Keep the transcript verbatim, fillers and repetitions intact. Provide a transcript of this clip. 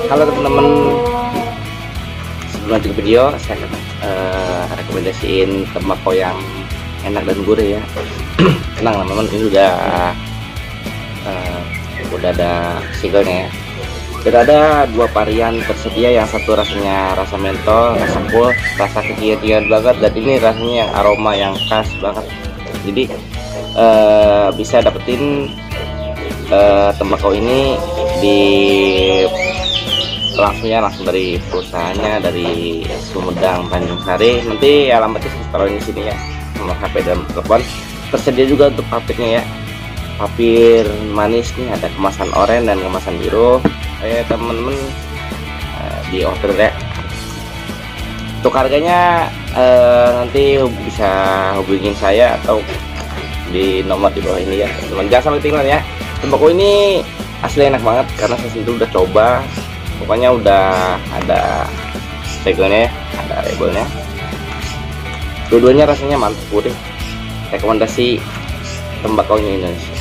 Halo teman-teman, sebelum lanjut ke video saya akan uh, rekomendasiin tembakau yang enak dan gurih ya. Tenang teman-teman, ini udah uh, udah ada singlenya ya. Sudah ada dua varian tersedia, yang satu rasanya rasa mentol, rasa full, rasa kekinian banget, dan ini rasanya yang aroma yang khas banget. Jadi uh, bisa dapetin uh, tembakau ini di langsungnya langsung dari perusahaannya, dari Sumedang, Tanjung Sari. Nanti alamatnya saya taruh di sini ya, nomor H P dan telepon. Tersedia juga untuk papirnya ya, papir manis nih, ada kemasan oranye dan kemasan biru. Ayo temen-temen uh, di order ya. Untuk harganya uh, nanti bisa hubungin saya atau di nomor di bawah ini ya teman. Jangan sampai ketinggalan ya. Tembakau ini asli enak banget karena saya sendiri udah coba. Pokoknya udah ada segelnya, ada labelnya. Dua-duanya rasanya mantap, gurih. Rekomendasi tembakau ini Indonesia.